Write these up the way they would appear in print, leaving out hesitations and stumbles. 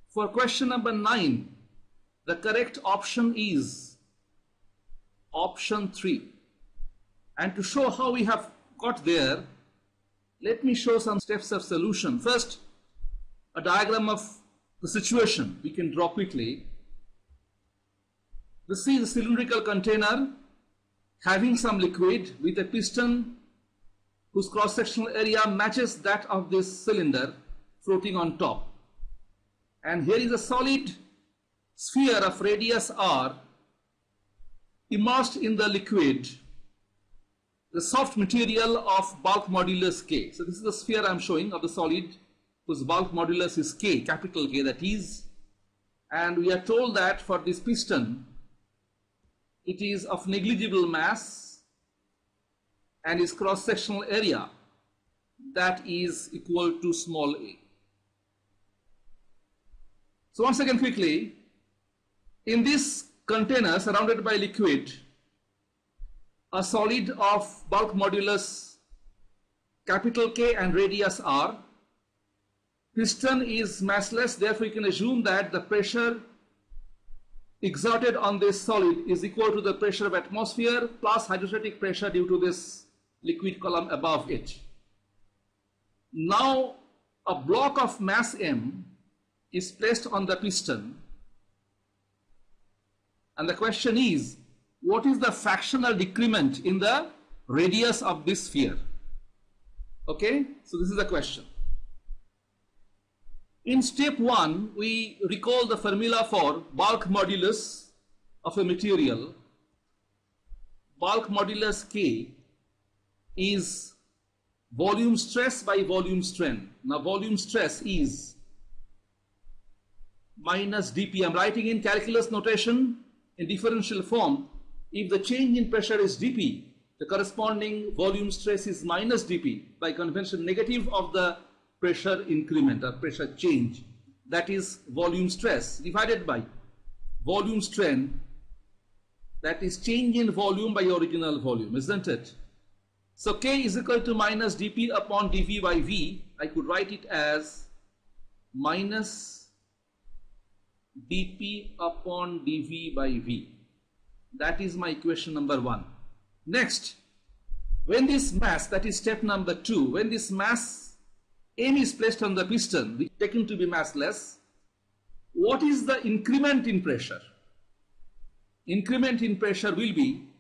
For question number 9, the correct option is option 3. And to show how we have got there, let me show some steps of solution. First, a diagram of the situation we can draw quickly. This is a cylindrical container having some liquid with a piston whose cross-sectional area matches that of this cylinder floating on top. And here is a solid sphere of radius r immersed in the liquid, the soft material of bulk modulus K. So this is the sphere I am showing of the solid whose bulk modulus is K, capital K that is. And we are told that for this piston, it is of negligible mass and its cross-sectional area that is equal to small a. So once again quickly, in this container surrounded by liquid, a solid of bulk modulus capital K and radius r, piston is massless, therefore you can assume that the pressure exerted on this solid is equal to the pressure of atmosphere plus hydrostatic pressure due to this liquid column above it. Now a block of mass m is placed on the piston, and the question is, what is the fractional decrement in the radius of this sphere? Okay, so this is the question. In step 1, we recall the formula for bulk modulus of a material. Bulk modulus K is volume stress by volume strain. Now volume stress is minus dP. I am writing in calculus notation in differential form. If the change in pressure is dP, the corresponding volume stress is minus dP, by convention negative of the pressure increment or pressure change, that is volume stress, divided by volume strain, that is change in volume by original volume, isn't it? So K is equal to minus dP upon dV by V. I could write it as minus dP upon dV by V. That is my equation number 1. Next, when this mass, that is step number 2, when this mass M is placed on the piston, which is taken to be massless, what is the increment in pressure? Increment in pressure will be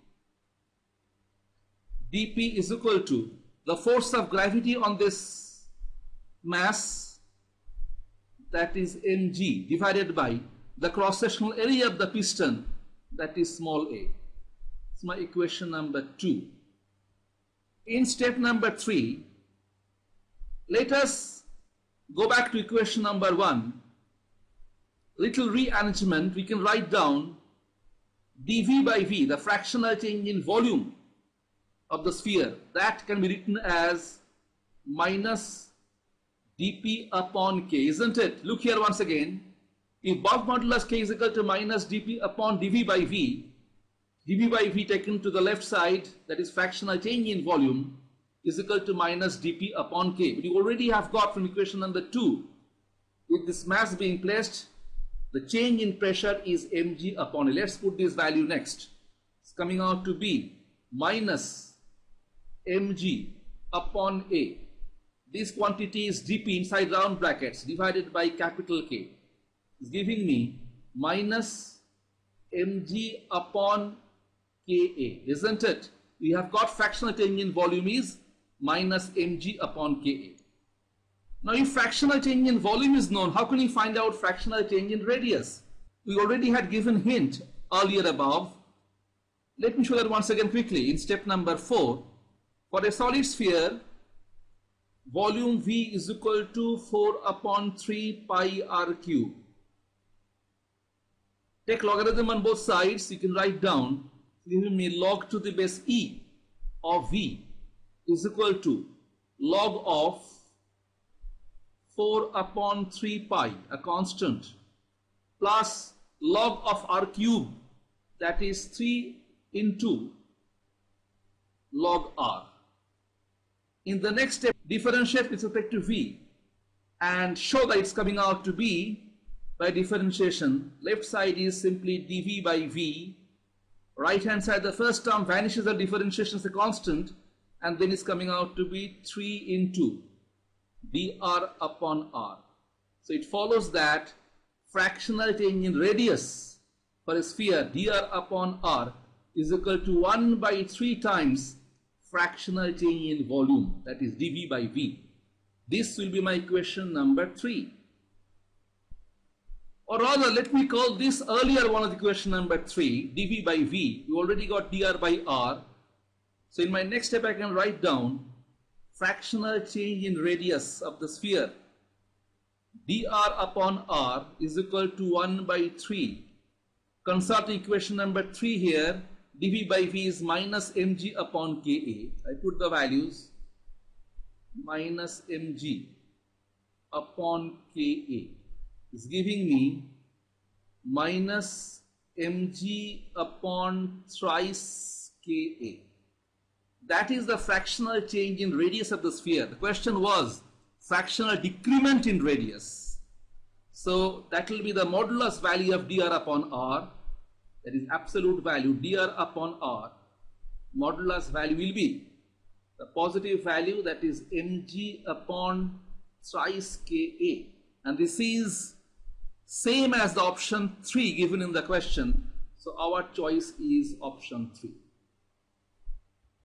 dP is equal to the force of gravity on this mass, that is mg, divided by the cross-sectional area of the piston, that is small a. It's my equation number 2. In step number 3, let us go back to equation number 1. Little rearrangement, we can write down dV by V, the fractional change in volume of the sphere. That can be written as minus dP upon K, isn't it? Look here once again. If bulk modulus K is equal to minus dP upon dV by V, dV by V taken to the left side, that is fractional change in volume, is equal to minus dP upon K. But you already have got from equation number 2, with this mass being placed, the change in pressure is mg upon A. Let's put this value next. It's coming out to be minus mg upon A. This quantity is dP inside round brackets divided by capital K. It's giving me minus mg upon Ka, isn't it? We have got fractional change in volume is minus mg upon Ka. Now if fractional change in volume is known, how can we find out fractional change in radius? We already had given hint earlier above. Let me show that once again quickly in step number 4. For a solid sphere, volume V is equal to 4 upon 3 pi r cube. Take logarithm on both sides, you can write down, giving me log to the base e of V is equal to log of 4 upon 3 pi, a constant, plus log of r cube, that is 3 into log r. In the next step, differentiate with respect to V and show that it's coming out to be by differentiation. Left side is simply dv by v. Right hand side, the first term vanishes, the differentiation is a constant, and then is coming out to be 3 into dr upon r. So it follows that fractional change in radius for a sphere dr upon r is equal to 1 by 3 times fractional change in volume, that is dv by v. This will be my question number 3. Or rather, let me call this earlier one of the question number 3, dv by v. We already got dr by r. So in my next step, I can write down fractional change in radius of the sphere dr upon r is equal to 1 by 3. Consult equation number 3 here. dv by v is minus mg upon ka. I put the values minus mg upon ka is giving me minus mg upon thrice ka. That is the fractional change in radius of the sphere. The question was fractional decrement in radius. So that will be the modulus value of dr upon r. That is absolute value dr upon r. Modulus value will be the positive value, that is mg upon thrice ka. And this is same as the option 3 given in the question. So our choice is option 3.